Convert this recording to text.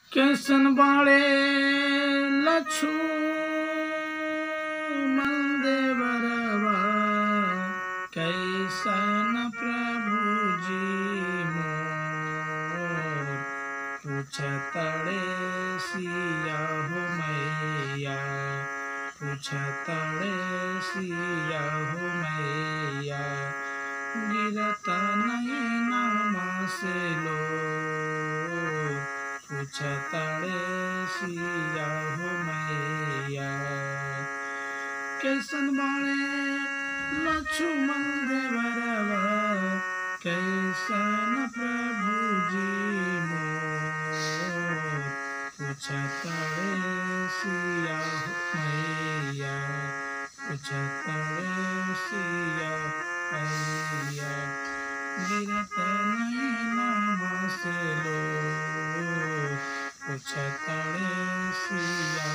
कैसन बाड़े लक्ष्मण देवरवा, कैसन प्रभु जी मोर। पूछतड़े सिया हो मैया, पूछतड़े सिया हो मैया। गिरत नैनमा से लोर, पूछतड़े सिया हो मैया। कैसन बाड़े लक्ष्मण देवरवा, कैसन प्रभु जी मोर। पूछतड़े सिया हो मैया, पूछतड़े सिया मैया। गिरत नैनमा से लोर, पूछतड़े सिया